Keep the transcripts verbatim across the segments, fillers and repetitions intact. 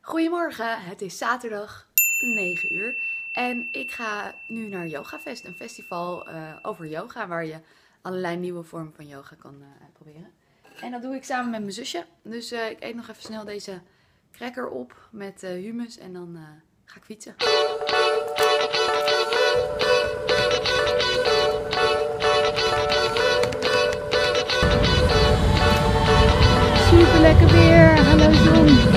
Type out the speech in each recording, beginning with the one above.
Goedemorgen, het is zaterdag negen uur en ik ga nu naar YogaFest, een festival uh, over yoga waar je allerlei nieuwe vormen van yoga kan uh, proberen. En dat doe ik samen met mijn zusje, dus uh, ik eet nog even snel deze cracker op met uh, hummus en dan uh, ga ik fietsen. Super lekker weer, hallo zon!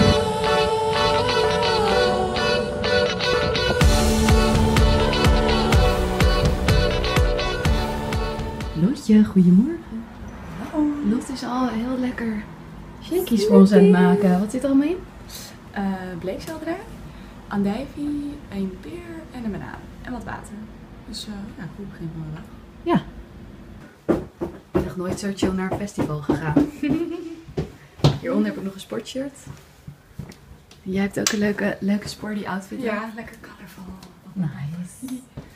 Lotje, goedemorgen. Hallo. Lot is al heel lekker shakies voor ons aan het maken. Wat zit er allemaal in? Uh, bleekselderij, andijvie, een peer en een banaan. En wat water. Dus uh, ja, goed begin van de dag. Ja. Ik ben nog nooit zo chill naar een festival gegaan. Hieronder heb ik nog een sportshirt. Jij hebt ook een leuke, leuke sporty outfit. Ja, lekker colorful. Nice.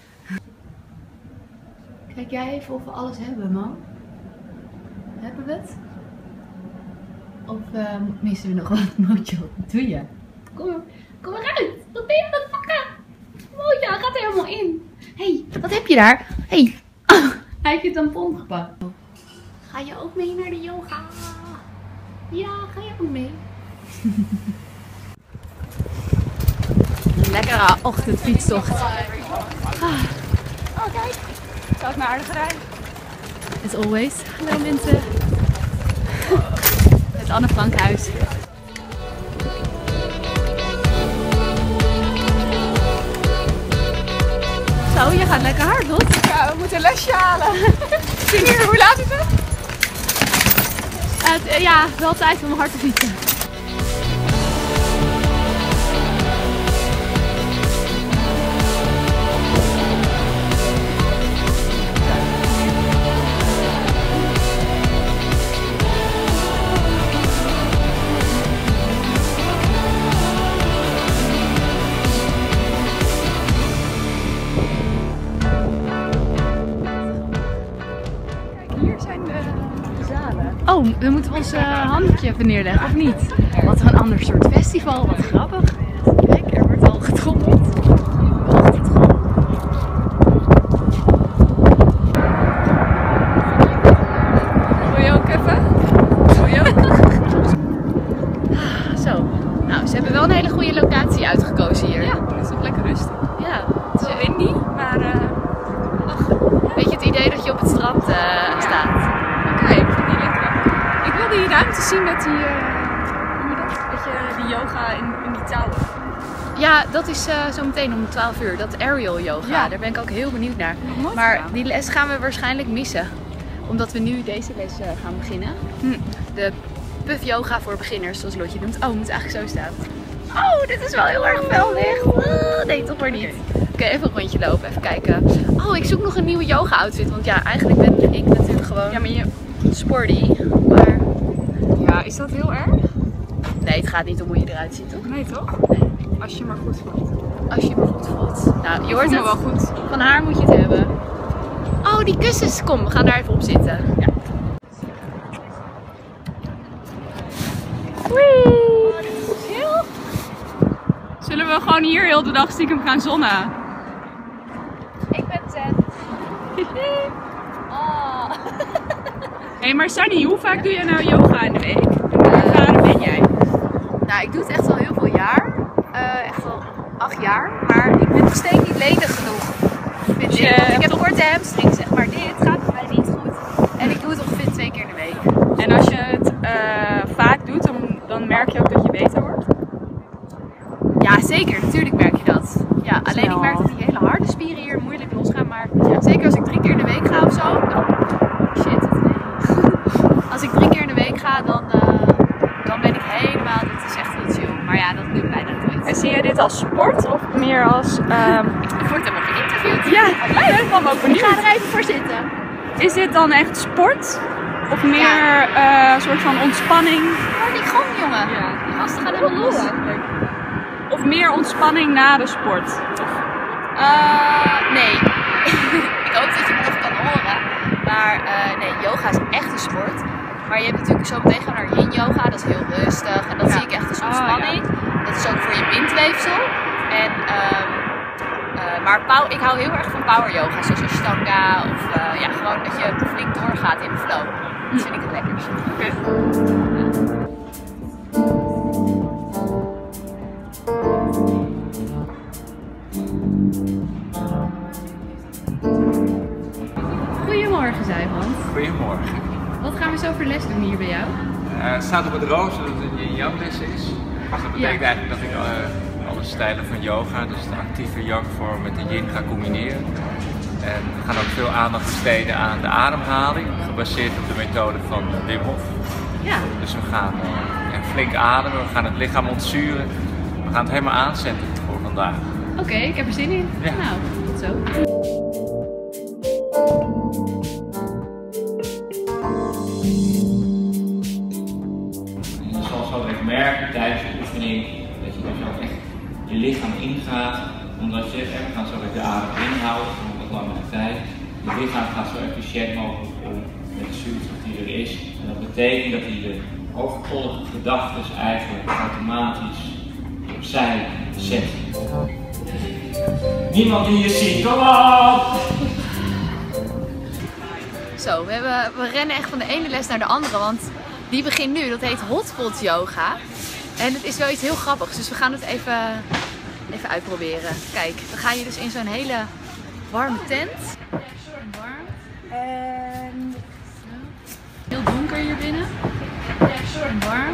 Kijk jij even of we alles hebben, man? Hebben we het? Of uh, missen we nog wat, Mojo? Wat doe je? Kom, kom eruit! Wat ben je aan het pakken? Mojo, gaat er helemaal in. Hé, hey, wat heb je daar? Hé, hey. Oh, hij heeft je tampon gepakt. Ga je ook mee naar de yoga? Ja, ga je ook mee? Een lekkere ochtendfietstocht. Ah. Oh, kijk! Zou ik naar aardigerij? As always. Hallo mensen. Het Anne Frankhuis. Zo, je gaat lekker hard, Lot. Ja, we moeten een lesje halen. Tien uur, hoe laat is het? Uh, ja, wel tijd om hard te fietsen. Oh, we moeten ons uh, handje even neerleggen, of niet? Wat een ander soort festival, wat grappig. Kijk, er wordt al getrommeld. Wil je ook even? Wil je ook? Ah, zo, nou, ze hebben wel een hele goede locatie uitgekozen hier. Ja, het is ook lekker rustig. Ja, Het is windy, maar uh, ach, weet je het idee dat je op het strand uh, ja. staat? Oké, okay, ik vind die lekker. Ik wil die ruimte zien met die, uh, hoe dat, dat je die yoga in, in die touwen. Ja, dat is uh, zo meteen om twaalf uur, dat aerial yoga. Ja. Daar ben ik ook heel benieuwd naar. Maar gedaan. Die les gaan we waarschijnlijk missen. Omdat we nu deze les uh, gaan beginnen. Hm. De puff yoga voor beginners, zoals Lotje noemt. Oh, we moeten eigenlijk zo staan. Oh, dit is wel heel erg fel licht. Oh, nee, toch maar niet. Oké, okay, even een rondje lopen, even kijken. Oh, ik zoek nog een nieuwe yoga outfit. Want ja, eigenlijk ben ik natuurlijk gewoon ja, maar je... sporty. Maar... ja, is dat heel erg? Nee, het gaat niet om hoe je eruit ziet, toch? Nee, toch? Nee. Als je maar goed voelt. Als je me goed voelt. Nou, je hoort het. wel goed. Van haar moet je het hebben. Oh, die kussens. Kom, we gaan daar even op zitten. Ja. Wee! Zullen we gewoon hier heel de dag stiekem gaan zonnen? Ik ben zen. Oh. Hé, hey, maar Sunny, hoe vaak doe je nou yoga in de week? En hoe ervaren ben jij? Nou, ik doe het echt al heel veel jaar. Uh, echt al acht jaar. Maar ik ben nog steeds niet lenig genoeg. Vind ik. Je... ik heb korte hamstrings, zeg maar. Dit gaat bij mij niet goed. En ik doe het ongeveer twee keer in de week. En als je het uh, vaak doet, dan, dan merk je ook dat je beter wordt? Ja, zeker. Natuurlijk merk je dat. Ja, alleen Snel. Ik merk dat die hele harde spieren hier moeilijk losgaan. Maar ja, zeker als ik drie keer in de week ga of zo. Dan... Shit, als ik drie keer in de week ga, dan, uh, dan ben ik helemaal... Dit is echt heel chill. Maar ja, dat lukt bijna nooit. En zie je dit als sport of meer als... Um... Ik word helemaal geïnterviewd. Ja, mij ben ik dan ook benieuwd. Ik ga er even voor zitten. Is dit dan echt sport? Of meer ja. uh, een soort van ontspanning? Oh, die grond, jongen. Ja. Die gasten gaan helemaal los. Of meer ontspanning na de sport? Of... Uh, nee. Ik hoop dat je me nog kan horen. Maar uh, nee, yoga is echt een sport. Maar je hebt natuurlijk zo meteen gaan naar yin yoga, dat is heel rustig. En dat ja. zie ik echt als ontspanning. Oh, ja. Dat is ook voor spierweefsel. En, um, uh, maar pow, ik hou heel erg van power yoga, zoals Ashtanga of uh, ja, gewoon dat je flink doorgaat in de flow. Dat vind ik het lekkerst. Oké. Goedemorgen, Zuivant. Goedemorgen. Wat gaan we zo voor les doen hier bij jou? Uh, het staat op het rooster dat het een yin-yang les is. Dus dat betekent ja. eigenlijk dat ik uh, alle stijlen van yoga, dus de actieve yang-vorm met de yin ga combineren. En we gaan ook veel aandacht besteden aan de ademhaling, gebaseerd op de methode van Wim Hof. Ja. Dus we gaan uh, flink ademen, we gaan het lichaam ontzuren. We gaan het helemaal aanzetten voor vandaag. Oké, okay, ik heb er zin in. Ja. Nou, tot zo. Merken tijdens de oefening dat je dus ook echt je lichaam ingaat, omdat je, en we gaan zo de adem inhouden voor een wat langere tijd. Je lichaam gaat zo efficiënt mogelijk om met de zuurstof die er is. En dat betekent dat hij de overtollige gedachten eigenlijk automatisch opzij zet. Niemand die je ziet, kom op! Zo, we, hebben, we rennen echt van de ene les naar de andere, want die begint nu, dat heet Hotspot Yoga. En het is wel iets heel grappigs, dus we gaan het even, even uitproberen. Kijk, dan ga je dus in zo'n hele warme tent. Warm. En heel donker hier binnen. En warm.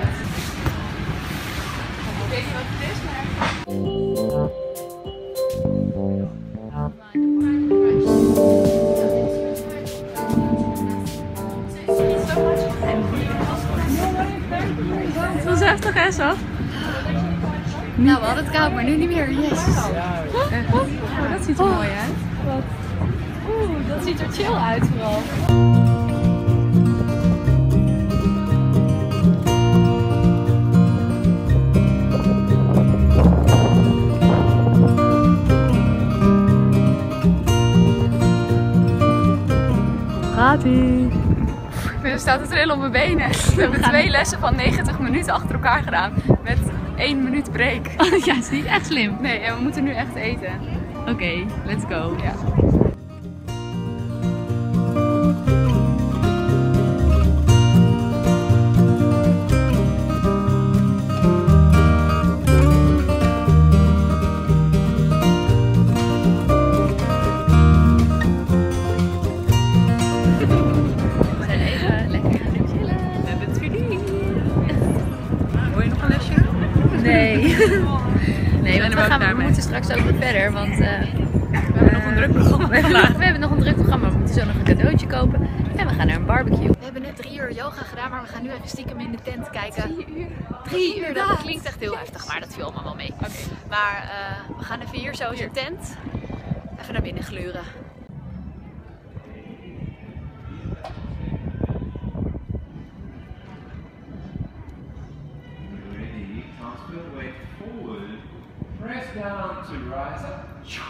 Ik weet niet wat het is, maar... Het was heftig, hè, zo? Nou, we hadden het koud, maar nu niet meer. Yes. Oh, dat ziet er mooi uit. Wat? Oeh, dat ziet er chill uit vooral. Gaat-ie. Ik sta te trillen op mijn benen. We hebben twee lessen van negentig minuten achter elkaar gedaan. Met één minuut break. Oh, ja, is niet echt slim. Nee, en we moeten nu echt eten. Oké, okay, let's go. Ja. Nee. Nee, want we, gaan, we moeten straks ook weer verder, want uh, we hebben nog een druk programma. We hebben, we hebben nog een druk programma, we moeten zo nog een cadeautje kopen en we gaan naar een barbecue. We hebben net drie uur yoga gedaan, maar we gaan nu even stiekem in de tent kijken. Drie uur? Drie uur, dat klinkt echt heel heftig, maar dat viel allemaal wel mee. Okay. Maar uh, we gaan even hier zo in de tent even naar binnen gluren. Press down to rise up.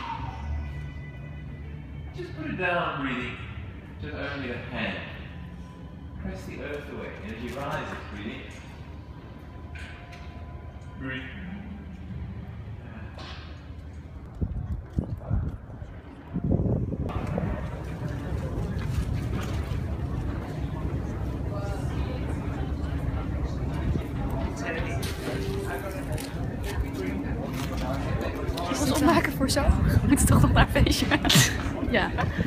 Just put it down, breathing. Just only the hand. Press the earth away. And as you rise, it's breathing. Breathe. Opmaken voor zo. We moeten toch nog naar een feestje. Ja.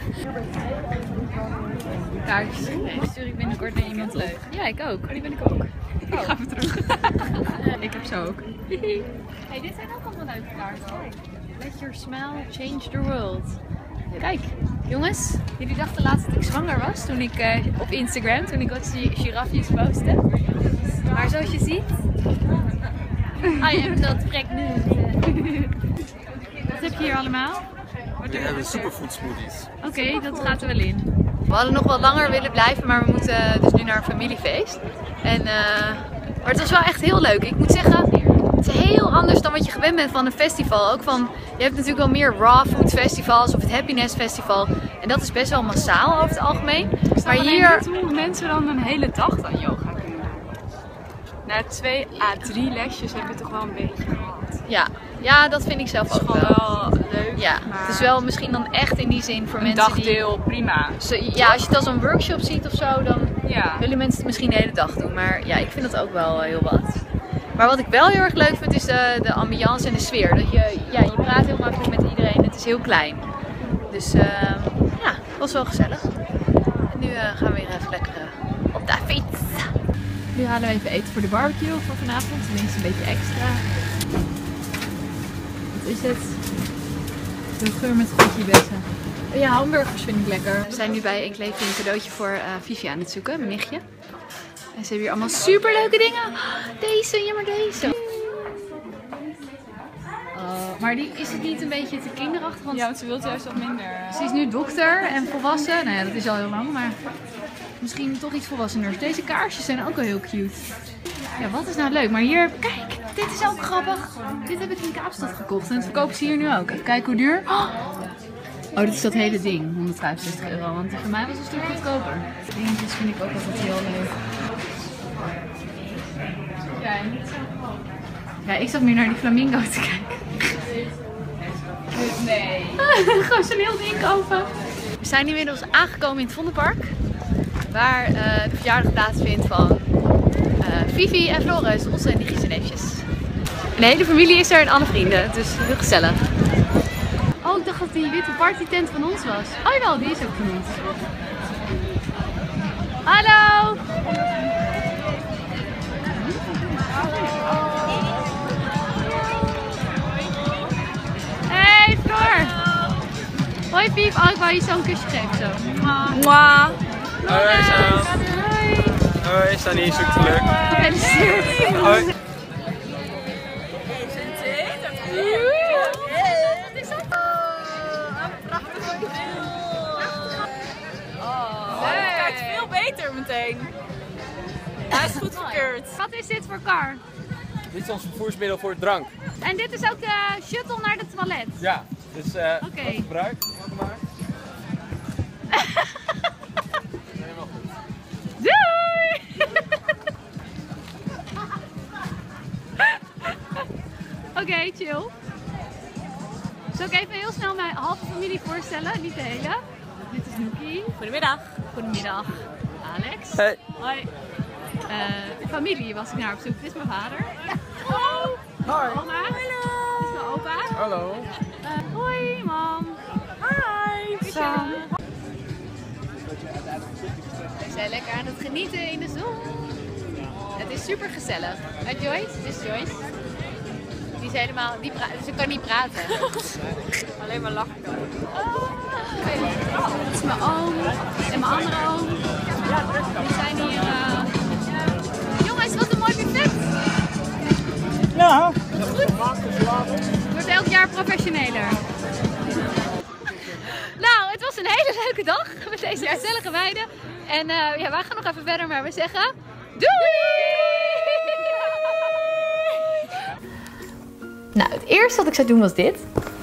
Kaartjes. Nee, die stuur ik binnenkort naar iemand leuk. Ja, ik ook. Oh, die ben ik ook. Ik ga even terug. Ik heb zo ook. Hey, dit zijn ook allemaal leuke kaarten. Let your smile change the world. Kijk, jongens. Jullie dachten laatst dat ik zwanger was toen ik uh, op Instagram, toen ik wat girafjes postte. Maar zoals je ziet, I am not pregnant. Wat heb je hier allemaal? We hebben superfood smoothies. Oké, okay, dat gaat er wel in. We hadden nog wat langer willen blijven, maar we moeten dus nu naar een familiefeest. En, uh, maar het was wel echt heel leuk. Ik moet zeggen, het is heel anders dan wat je gewend bent van een festival. Ook van, je hebt natuurlijk wel meer raw food festivals of het happiness festival. En dat is best wel massaal over het algemeen. Maar hier... niet hoe mensen dan een hele dag aan yoga kunnen doen. Na twee à drie lesjes heb je toch wel een beetje gehad. Ja, Ja, dat vind ik zelf ook wel. wel leuk. Ja, het is wel misschien dan echt in die zin voor Een mensen dagdeel, prima. die... Ja, als je het als een workshop ziet of zo, dan Ja. willen mensen het misschien de hele dag doen. Maar ja, ik vind dat ook wel heel wat. Maar wat ik wel heel erg leuk vind, is de, de ambiance en de sfeer. Dat je, ja, je praat heel makkelijk met iedereen. Het is heel klein. Dus uh, ja, het was wel gezellig. En nu uh, gaan we weer even lekker uh, op de fiets. Nu halen we even eten voor de barbecue voor vanavond. Tenminste een beetje extra. Wat is het? De geur met goedje bessen. Ja, hamburgers vind ik lekker. We zijn nu bij Enkleefje een cadeautje voor uh, Vivi aan het zoeken, mijn nichtje. En ze hebben hier allemaal super leuke dingen. Deze, ja maar deze. Oh, maar die, is het niet een beetje te kinderachtig? Want Ja, want ze wil juist wat minder. ze is nu dokter en volwassen. Nou ja, dat is al heel lang, maar misschien toch iets volwassener. Deze kaarsjes zijn ook wel heel cute. Ja, wat is nou leuk? Maar hier, kijk, dit is ook grappig. Dit heb ik in Kaapstad gekocht en dat verkopen ze hier nu ook. Even kijken hoe duur. Oh, dit is dat hele ding, honderdvijfenzestig euro. Want die van mij was een stuk goedkoper. Dingetjes vind ik ook altijd heel leuk. Ja, en dit zo gewoon. Ja, ik zat meer naar die flamingo te kijken. Nee. Gewoon zo'n heel ding kopen. We zijn inmiddels aangekomen in het Vondelpark. Waar uh, de verjaardag plaatsvindt van uh, Vivi en Floris, onze nichtjes en neefjes. En de hele familie is er en alle vrienden, dus heel gezellig. Oh, ik dacht dat die witte partytent van ons was. Oh jawel, die is ook van ons. Hallo! Hey Floor! Hoi Piep, oh ik wou je zo'n kusje geven zo. Mwah. Hoi Sam. Hoi! Hoi, Sunny, zoek geluk. Gefeliciteerd! Hoi. Het kijkt veel beter meteen. Hij is goed verkeerd. Wat is dit voor kar? Dit is ons vervoersmiddel voor drank. En dit is ook de shuttle naar de toilet. Ja, dus eh Oké. wat gebruik, welke maar. Helemaal goed. Doei! Oké, okay, chill. Zal ik even heel snel mijn halve familie voorstellen, niet de hele. Dit is Noekie. Goedemiddag. Goedemiddag. Alex. Hey. Hoi. Uh, familie was ik naar op zoek. Dit is mijn vader. Hallo. Hoi. Oma. Hallo. Dit is mijn opa. Hallo. Uh, hoi, mam. Hi. Sam. We zijn lekker aan het genieten in de zon. Het is super gezellig. Uh, Joyce, dit is Joyce. Die is helemaal, die ze kan niet praten. Alleen maar lachen kan. Oh, dit is mijn oom en mijn andere oom. We zijn hier. Uh... Jongens, wat een mooi buffet! Ja. Het wordt elk jaar professioneler. Nou, het was een hele leuke dag met deze gezellige weide. En uh, ja, wij gaan nog even verder, maar we zeggen doei! Nou, het eerste wat ik zou doen was dit.